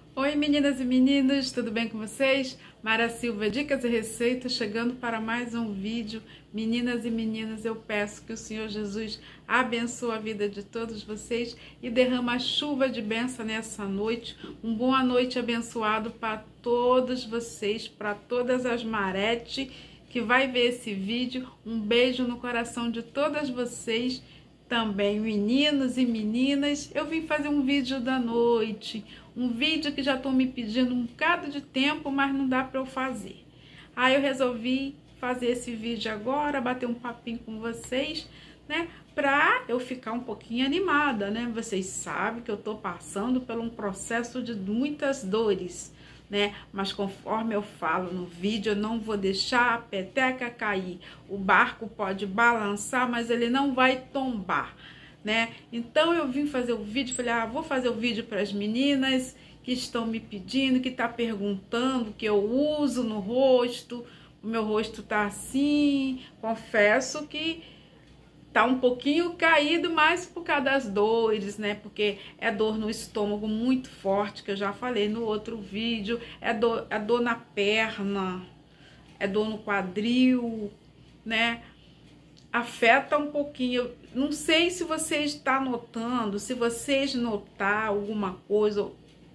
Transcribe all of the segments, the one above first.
Oi meninas e meninos, tudo bem com vocês? Mara Silva, Dicas e Receitas, chegando para mais um vídeo. Meninas e meninos, eu peço que o Senhor Jesus abençoe a vida de todos vocês e derrama a chuva de bênção nessa noite. Boa noite abençoado para todos vocês, para todas as Marete que vai ver esse vídeo. Um beijo no coração de todas vocês. Também, meninos e meninas, eu vim fazer um vídeo da noite, um vídeo que já estão me pedindo um bocado de tempo, mas não dá para eu fazer. Aí eu resolvi fazer esse vídeo agora, bater um papinho com vocês, né, para eu ficar um pouquinho animada, né? Vocês sabem que eu tô passando por um processo de muitas dores, né? Mas conforme eu falo no vídeo, eu não vou deixar a peteca cair. O barco pode balançar, mas ele não vai tombar, né? Então eu vim fazer o vídeo, falei, vou fazer o vídeo para as meninas que estão me pedindo, que tá perguntando, que eu uso no rosto. O meu rosto tá assim, confesso que tá um pouquinho caído, mas por causa das dores, né? Porque é dor no estômago muito forte, que eu já falei no outro vídeo. É dor na perna, é dor no quadril, né? Afeta um pouquinho. Não sei se vocês estão notando, se vocês notar alguma coisa,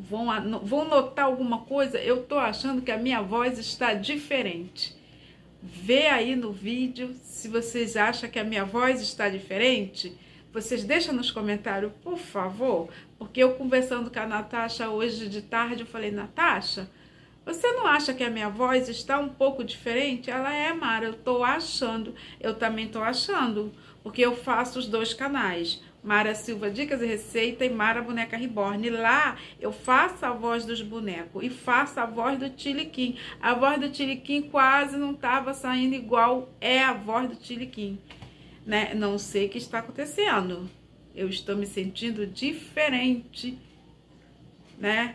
vão notar alguma coisa. Eu tô achando que a minha voz está diferente. Vê aí no vídeo se vocês acham que a minha voz está diferente. Vocês deixam nos comentários, por favor. Porque eu conversando com a Natasha hoje de tarde, eu falei, Natasha, você não acha que a minha voz está um pouco diferente? Ela Mara, eu tô achando. Eu também tô achando, porque eu faço os dois canais. Mara Silva Dicas e Receita e Mara Boneca Reborn. Lá eu faço a voz dos bonecos e faço a voz do Tiliquim. A voz do Tiliquim quase não estava saindo igual é a voz do Tiliquim, né? Não sei o que está acontecendo. Eu estou me sentindo diferente, né?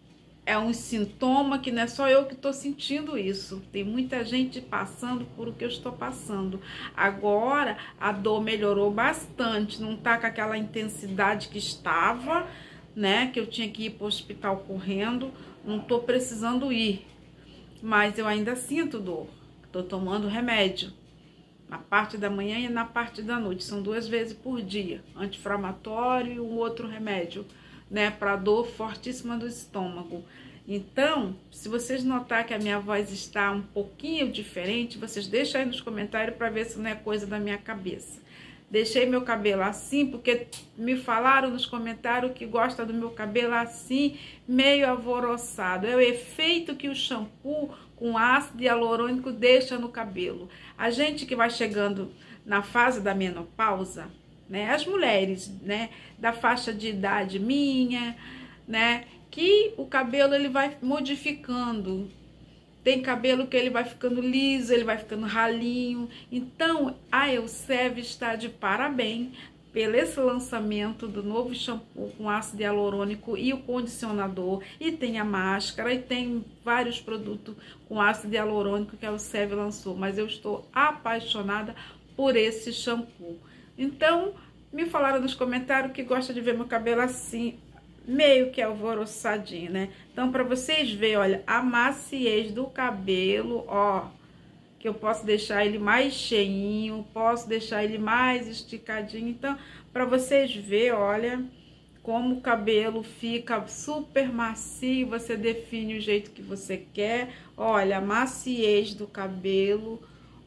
É um sintoma que não é só eu que estou sentindo isso. Tem muita gente passando por o que eu estou passando. Agora a dor melhorou bastante. Não tá com aquela intensidade que estava, né? Que eu tinha que ir para o hospital correndo. Não tô precisando ir. Mas eu ainda sinto dor. Tô tomando remédio. Na parte da manhã e na parte da noite. São 2 vezes por dia. Anti-inflamatório e um outro remédio, né, para dor fortíssima do estômago. Então, se vocês notar que a minha voz está um pouquinho diferente, vocês deixam aí nos comentários para ver se não é coisa da minha cabeça. Deixei meu cabelo assim, porque me falaram nos comentários que gosta do meu cabelo assim, meio alvoroçado. É o efeito que o shampoo com ácido hialurônico deixa no cabelo. A gente que vai chegando na fase da menopausa, né, as mulheres, né, da faixa de idade minha, né, que o cabelo ele vai modificando. Tem cabelo que ele vai ficando liso, ele vai ficando ralinho. Então, a Elseve está de parabéns pelo esse lançamento do novo shampoo com ácido hialurônico e o condicionador. E tem a máscara e tem vários produtos com ácido hialurônico que a Elseve lançou. Mas eu estou apaixonada por esse shampoo. Então, me falaram nos comentários que gosta de ver meu cabelo assim, meio que alvoroçadinho, né? Então, para vocês verem, olha, a maciez do cabelo, ó, que eu posso deixar ele mais cheinho, posso deixar ele mais esticadinho. Então, para vocês verem, olha, como o cabelo fica super macio, você define o jeito que você quer. Olha, a maciez do cabelo,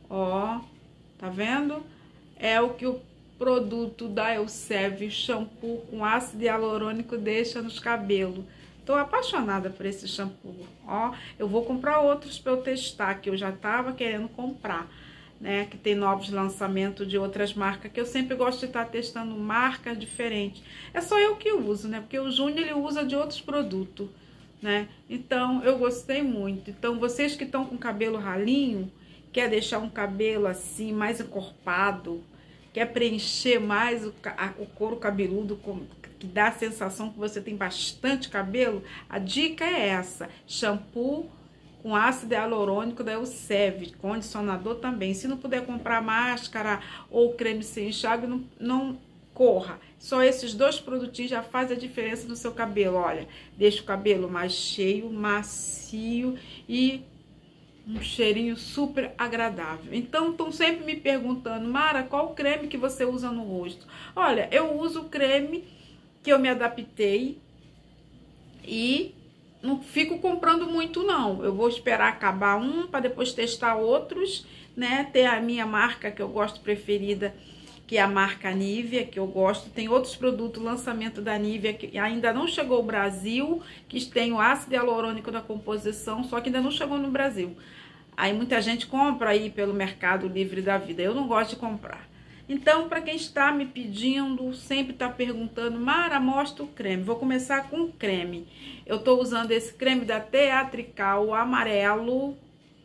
ó, tá vendo? É o que o produto da Elseve, shampoo com ácido hialurônico, deixa nos cabelos. Tô apaixonada por esse shampoo, ó. Eu vou comprar outros para eu testar, que eu já tava querendo comprar, né? Que tem novos lançamentos de outras marcas, que eu sempre gosto de estar testando marcas diferentes. É só eu que uso, né? Porque o Júnior, ele usa de outros produtos, né? Então, eu gostei muito. Então, vocês que estão com cabelo ralinho, quer deixar um cabelo assim, mais encorpado, quer preencher mais o couro cabeludo, que dá a sensação que você tem bastante cabelo, a dica é essa: shampoo com ácido hialurônico da Elseve, condicionador também. Se não puder comprar máscara ou creme sem enxágue, não corra. Só esses 2 produtinhos já fazem a diferença no seu cabelo, olha. Deixa o cabelo mais cheio, macio e um cheirinho super agradável. Então, estão sempre me perguntando, Mara, qual o creme que você usa no rosto? Olha, eu uso o creme que eu me adaptei e não fico comprando muito, não. Eu vou esperar acabar um para depois testar outros, né? Tem a minha marca que eu gosto preferida, que é a marca Nivea, que eu gosto. Tem outros produtos, lançamento da Nivea, que ainda não chegou ao Brasil, que tem o ácido hialurônico na composição, só que ainda não chegou no Brasil. Aí muita gente compra aí pelo Mercado Livre da Vida. Eu não gosto de comprar. Então, para quem está me pedindo, sempre está perguntando, Mara, mostra o creme. Vou começar com o creme. Eu estou usando esse creme da Teatrical amarelo.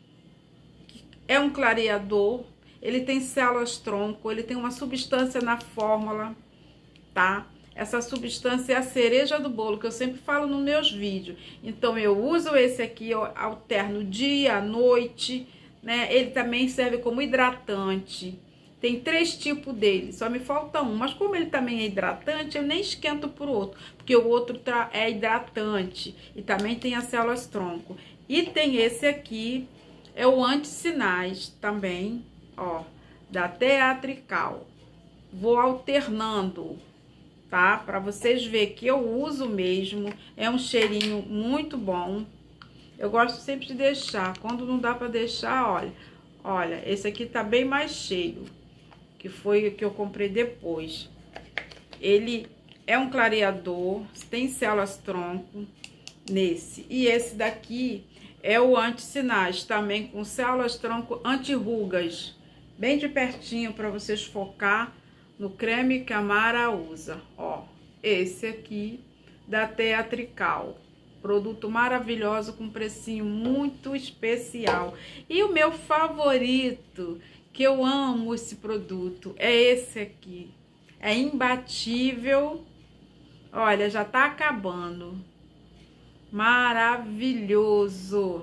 É um clareador. Ele tem células tronco, ele tem uma substância na fórmula, tá? Essa substância é a cereja do bolo, que eu sempre falo nos meus vídeos. Então, eu uso esse aqui, eu alterno dia, noite, né? Ele também serve como hidratante. Tem 3 tipos dele, só me falta um. Mas como ele também é hidratante, eu nem esquento por outro, porque o outro é hidratante e também tem as células tronco. E tem esse aqui, é o anti-sinais também, ó, da Teatrical. Vou alternando, tá? Para vocês verem que eu uso mesmo. É um cheirinho muito bom. Eu gosto sempre de deixar. Quando não dá para deixar, olha, esse aqui tá bem mais cheio, que foi o que eu comprei depois. Ele é um clareador, tem células tronco nesse. E esse daqui é o anti-sinais, também com células tronco anti-rugas. Bem de pertinho para vocês focar no creme que a Mara usa. Ó, esse aqui da Teatrical. Produto maravilhoso com precinho muito especial. E o meu favorito, que eu amo esse produto, é esse aqui. É imbatível. Olha, já tá acabando. Maravilhoso.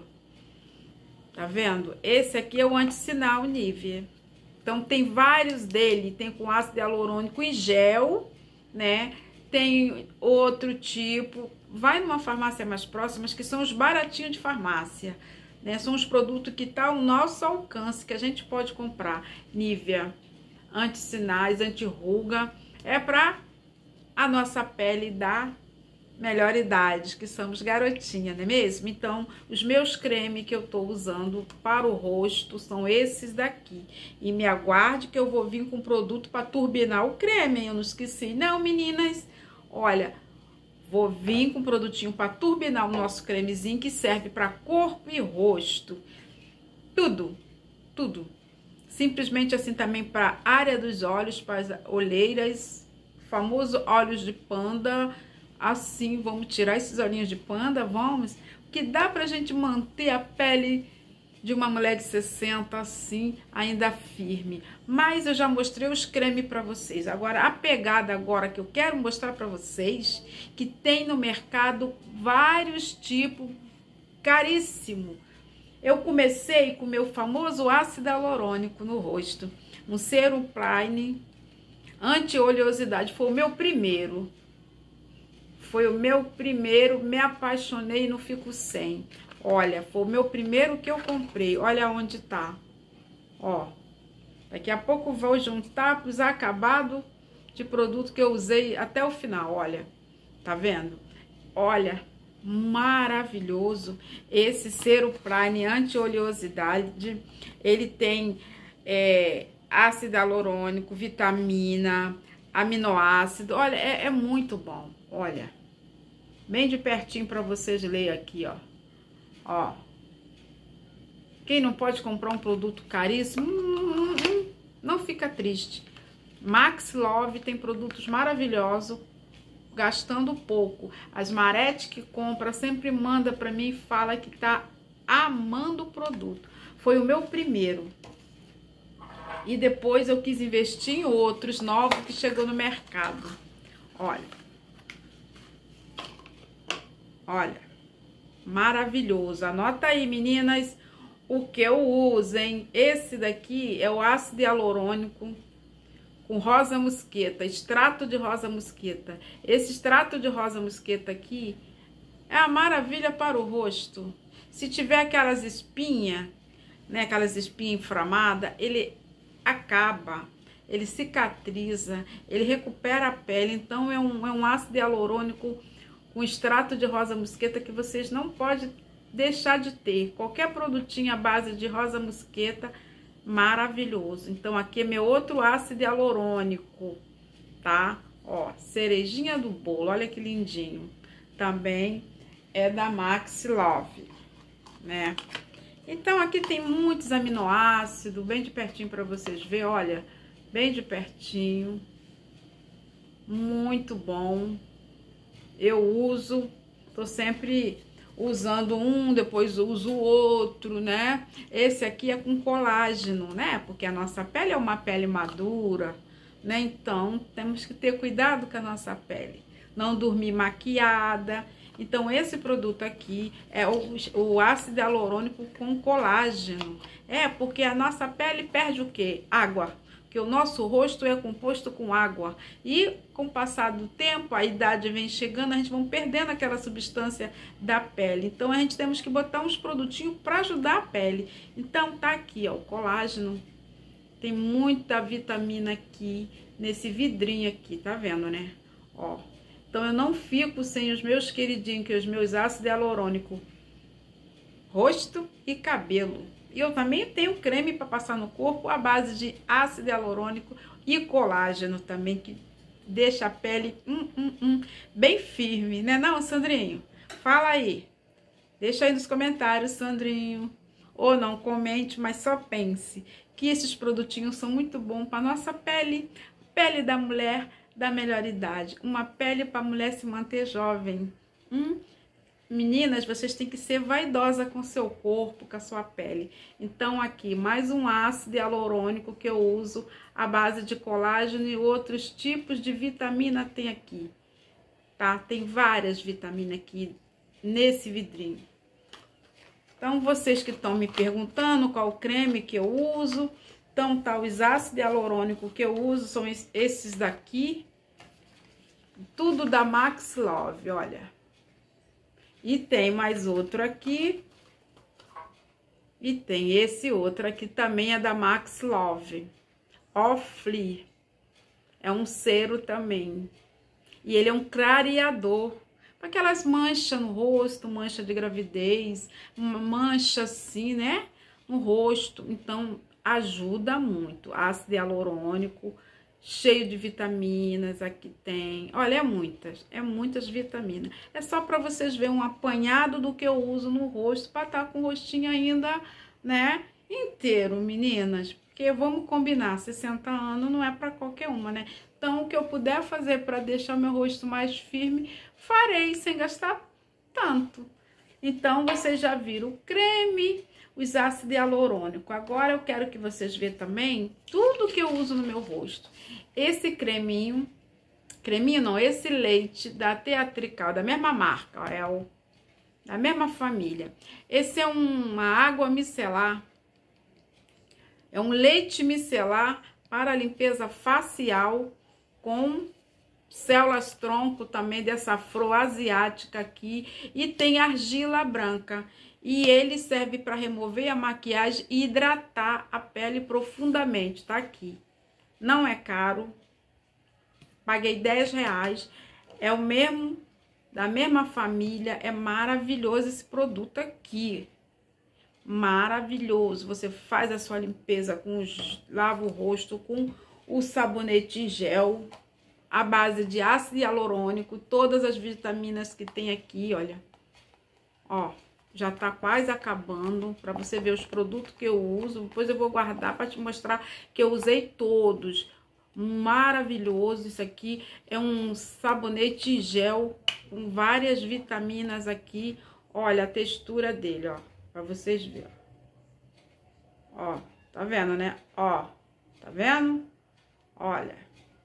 Tá vendo? Esse aqui é o anti-sinal Nivea. Então, tem vários dele. Tem com ácido hialurônico em gel, né? Tem outro tipo. Vai numa farmácia mais próxima, que são os baratinhos de farmácia, né? São os produtos que tá ao nosso alcance, que a gente pode comprar. Nivea, anti-sinais, anti-ruga. É pra a nossa pele dar melhor idade, que somos garotinha, não é mesmo? Então, os meus cremes que eu tô usando para o rosto são esses daqui. E me aguarde que eu vou vir com produto para turbinar o creme, hein? Eu não esqueci. Não, meninas, olha, vou vir com produtinho para turbinar o nosso cremezinho, que serve para corpo e rosto. Tudo, tudo. Simplesmente assim também para área dos olhos, para as olheiras, famoso olhos de panda. Assim, vamos tirar esses olhinhos de panda, vamos, que dá pra gente manter a pele de uma mulher de 60 assim, ainda firme. Mas eu já mostrei os cremes pra vocês. Agora, a pegada agora que eu quero mostrar pra vocês, que tem no mercado vários tipos, caríssimo. Eu comecei com o meu famoso ácido hialurônico no rosto, um Serum Prime anti-oleosidade, foi o meu primeiro. Foi o meu primeiro, me apaixonei e não fico sem. Olha, foi o meu primeiro que eu comprei. Olha onde tá. Ó, daqui a pouco vou juntar para os acabados de produto que eu usei até o final. Olha, tá vendo? Olha, maravilhoso. Esse Serum Prime anti-oleosidade. Ele tem ácido hialurônico, vitamina, aminoácido. Olha, é muito bom. Olha, bem de pertinho para vocês lerem aqui, ó. Ó. Quem não pode comprar um produto caríssimo, não fica triste. Max Love tem produtos maravilhosos, gastando pouco. As Marete que compra sempre manda para mim e fala que tá amando o produto. Foi o meu primeiro. E depois eu quis investir em outros novos que chegou no mercado. Olha. Olha, maravilhoso. Anota aí, meninas, o que eu uso, hein? Esse daqui é o ácido hialurônico com rosa mosqueta, extrato de rosa mosqueta. Esse extrato de rosa mosqueta aqui é a maravilha para o rosto. Se tiver aquelas espinhas, né, aquelas espinhas inflamadas, ele acaba, ele cicatriza, ele recupera a pele. Então é um ácido hialurônico com extrato de rosa mosqueta que vocês não podem deixar de ter. Qualquer produtinho à base de rosa mosqueta, maravilhoso. Então aqui é meu outro ácido hialurônico, tá? Ó, cerejinha do bolo, olha que lindinho. Também é da Max Love, né? Então aqui tem muitos aminoácidos, bem de pertinho para vocês verem, olha, bem de pertinho. Muito bom. Eu uso, tô sempre usando um, depois uso o outro, né? Esse aqui é com colágeno, né? Porque a nossa pele é uma pele madura, né? Então, temos que ter cuidado com a nossa pele. Não dormir maquiada. Então, esse produto aqui é o ácido hialurônico com colágeno. É, porque a nossa pele perde o quê? Água. Porque o nosso rosto é composto com água. E com o passar do tempo, a idade vem chegando, a gente vai perdendo aquela substância da pele. Então, a gente temos que botar uns produtinhos para ajudar a pele. Então, tá aqui, ó, o colágeno. Tem muita vitamina aqui, nesse vidrinho aqui, tá vendo, né? Ó. Então, eu não fico sem os meus queridinhos, que os meus ácidos hialurônicos, rosto e cabelo. E eu também tenho creme para passar no corpo à base de ácido hialurônico e colágeno também, que deixa a pele bem firme, né não, Sandrinho? Fala aí. Deixa aí nos comentários, Sandrinho. Ou não, comente, mas só pense que esses produtinhos são muito bons para nossa pele. Pele da mulher da melhor idade. Uma pele para a mulher se manter jovem. Meninas, vocês têm que ser vaidosa com seu corpo, com a sua pele. Então, aqui, mais um ácido hialurônico que eu uso à base de colágeno e outros tipos de vitamina tem aqui, tá? Tem várias vitaminas aqui nesse vidrinho. Então, vocês que estão me perguntando qual creme que eu uso, então, tá, os ácidos hialurônicos que eu uso são esses daqui, tudo da Max Love, olha. E tem mais outro aqui. E tem esse outro aqui também, é da Max Love. Off-Flea. É um cero também. E ele é um clareador. Para aquelas manchas no rosto, mancha de gravidez, mancha assim, né? No rosto. Então, ajuda muito. Ácido hialurônico, cheio de vitaminas, aqui tem, olha, é muitas vitaminas. É só para vocês verem um apanhado do que eu uso no rosto, para estar com o rostinho ainda, né, inteiro, meninas. Porque vamos combinar, 60 anos não é para qualquer uma, né? Então, o que eu puder fazer para deixar meu rosto mais firme, farei, sem gastar tanto. Então, vocês já viram o creme, os ácidos hialurônicos. Agora eu quero que vocês vejam também tudo que eu uso no meu rosto. Esse creminho não, esse leite da Teatrical, da mesma marca, ó, é da mesma família. Esse é uma água micelar, é um leite micelar para limpeza facial com células tronco também dessa afroasiática aqui, e tem argila branca. E ele serve para remover a maquiagem e hidratar a pele profundamente, tá aqui. Não é caro, paguei R$10, é o mesmo, da mesma família, é maravilhoso esse produto aqui. Maravilhoso, você faz a sua limpeza lava o rosto com o sabonete em gel, à base de ácido hialurônico, todas as vitaminas que tem aqui, olha. Ó, já tá quase acabando, para você ver os produtos que eu uso. Depois eu vou guardar para te mostrar que eu usei todos. Maravilhoso, isso aqui é um sabonete em gel com várias vitaminas aqui. Olha a textura dele, ó, para vocês verem. Ó, tá vendo, né? Ó, tá vendo? Olha.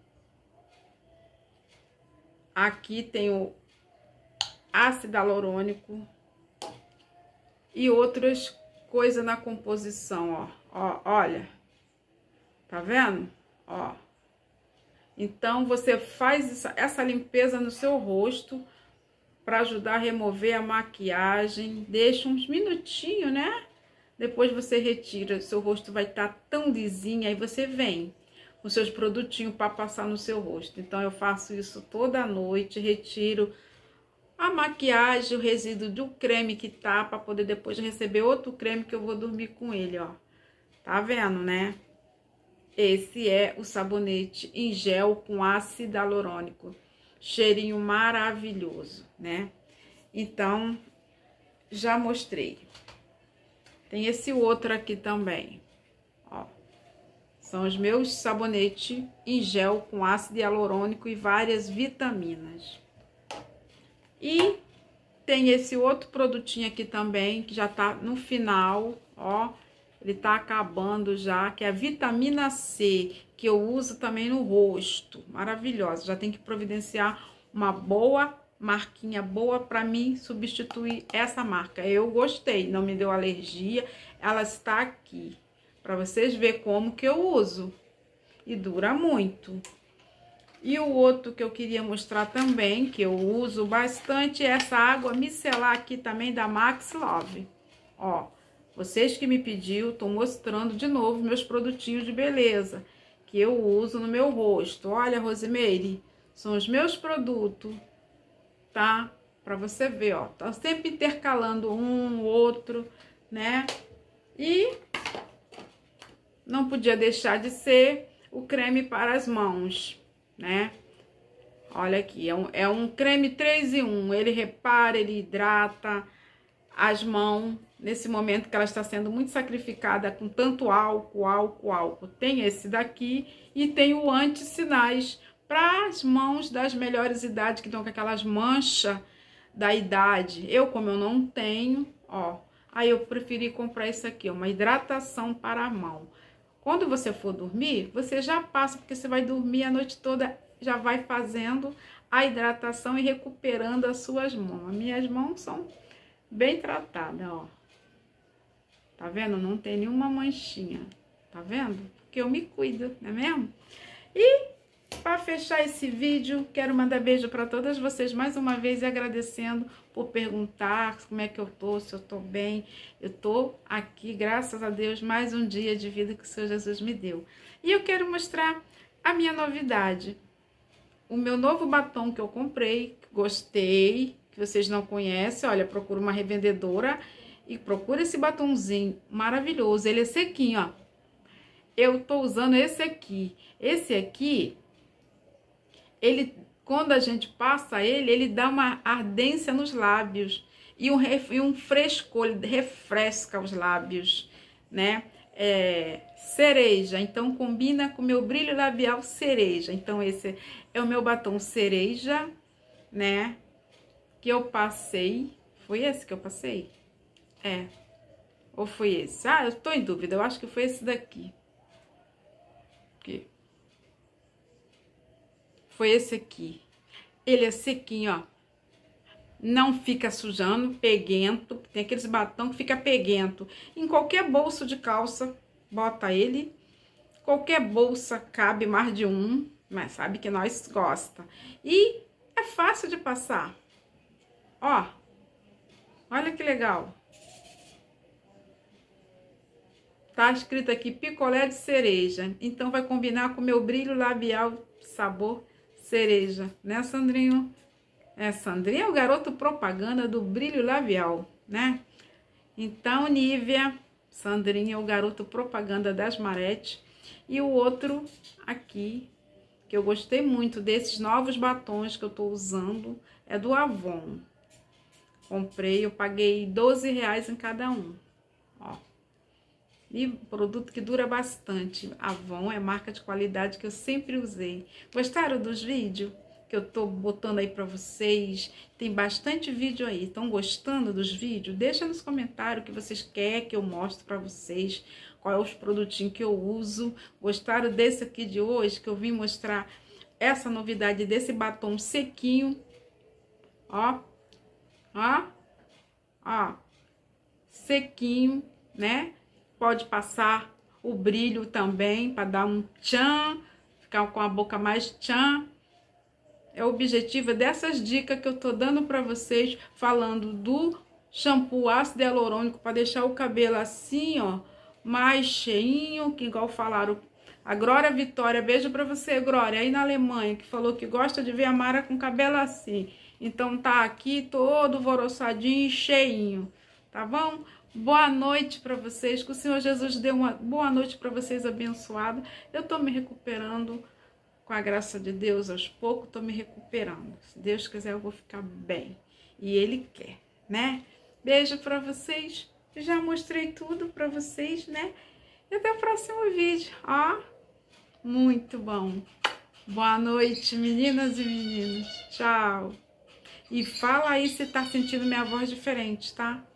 Aqui tem o ácido hialurônico e outras coisas na composição, ó. Ó, olha. Tá vendo? Ó. Então, você faz essa limpeza no seu rosto para ajudar a remover a maquiagem. Deixa uns minutinhos, né? Depois você retira, seu rosto vai estar tão lisinho, aí você vem com seus produtinhos para passar no seu rosto. Então, eu faço isso toda noite, retiro a maquiagem, o resíduo do creme que tá, para poder depois receber outro creme que eu vou dormir com ele, ó. Tá vendo, né? Esse é o sabonete em gel com ácido hialurônico. Cheirinho maravilhoso, né? Então, já mostrei. Tem esse outro aqui também, ó. São os meus sabonetes em gel com ácido hialurônico e várias vitaminas. E tem esse outro produtinho aqui também, que já tá no final, ó. Ele tá acabando já, que é a vitamina C, que eu uso também no rosto. Maravilhosa. Já tem que providenciar uma boa marquinha boa para mim substituir essa marca. Eu gostei, não me deu alergia. Ela está aqui para vocês verem como que eu uso. E dura muito. E o outro que eu queria mostrar também, que eu uso bastante, é essa água micelar aqui também da Max Love. Ó, vocês que me pediu, tô mostrando de novo meus produtinhos de beleza que eu uso no meu rosto. Olha, Rosemary, são os meus produtos, tá? Pra você ver, ó, tá sempre intercalando um, outro, né? E não podia deixar de ser o creme para as mãos, né? Olha aqui, é um creme 3 em 1, ele repara, ele hidrata as mãos, nesse momento que ela está sendo muito sacrificada com tanto álcool. Tem esse daqui e tem o anti-sinais para as mãos das melhores idades, que estão com aquelas manchas da idade. Como eu não tenho, ó, aí eu preferi comprar isso aqui, uma hidratação para a mão. Quando você for dormir, você já passa, porque você vai dormir a noite toda, já vai fazendo a hidratação e recuperando as suas mãos. As minhas mãos são bem tratadas, ó. Tá vendo? Não tem nenhuma manchinha. Tá vendo? Porque eu me cuido, não é mesmo? E para fechar esse vídeo, quero mandar beijo para todas vocês mais uma vez e agradecendo por perguntar como é que eu tô, se eu tô bem. Eu tô aqui, graças a Deus, mais um dia de vida que o Senhor Jesus me deu. E eu quero mostrar a minha novidade. O meu novo batom que eu comprei, gostei, que vocês não conhecem, olha, procura uma revendedora e procura esse batomzinho maravilhoso. Ele é sequinho, ó. Eu tô usando esse aqui. Esse aqui, ele, quando a gente passa ele dá uma ardência nos lábios e um frescor, ele refresca os lábios, né? Cereja, então combina com o meu brilho labial cereja. Então esse é o meu batom cereja, né? Que eu passei. Foi esse que eu passei? Ou foi esse? Ah, eu tô em dúvida. Eu acho que foi esse daqui. Aqui. Foi esse aqui. Ele é sequinho, ó. Não fica sujando, peguento. Tem aqueles batom que fica peguento. Em qualquer bolso de calça, bota ele. Qualquer bolsa cabe mais de um, mas sabe que nós gosta. E é fácil de passar. Ó, olha que legal. Tá escrito aqui picolé de cereja. Então vai combinar com o meu brilho labial sabor cereja, né, Sandrinho? Sandrinho é o garoto propaganda do brilho labial, né? Então, Nívea, Sandrinho é o garoto propaganda das Marete. E o outro aqui, que eu gostei muito desses novos batons que eu tô usando, é do Avon. Comprei, eu paguei R$12 em cada um, ó. E produto que dura bastante. Avon é marca de qualidade que eu sempre usei. Gostaram dos vídeos que eu tô botando aí pra vocês? Tem bastante vídeo aí. Estão gostando dos vídeos? Deixa nos comentários o que vocês querem que eu mostre pra vocês. Qual é os produtinhos que eu uso. Gostaram desse aqui de hoje? Que eu vim mostrar essa novidade desse batom sequinho. Ó. Ó. Ó. Sequinho, né? Pode passar o brilho também, para dar um tchan, ficar com a boca mais tchan. É o objetivo dessas dicas que eu tô dando para vocês, falando do shampoo ácido hialurônico para deixar o cabelo assim, ó, mais cheinho, que igual falaram a Glória Vitória, beijo para você, Glória, aí na Alemanha, que falou que gosta de ver a Mara com cabelo assim. Então tá aqui todo voroçadinho e cheinho, tá bom? Boa noite para vocês, que o Senhor Jesus dê uma boa noite para vocês abençoada. Eu tô me recuperando com a graça de Deus, aos poucos tô me recuperando. Se Deus quiser eu vou ficar bem, e Ele quer, né? Beijo para vocês, já mostrei tudo para vocês, né? E até o próximo vídeo, ó, muito bom. Boa noite, meninas e meninos, tchau. E fala aí se tá sentindo minha voz diferente, tá?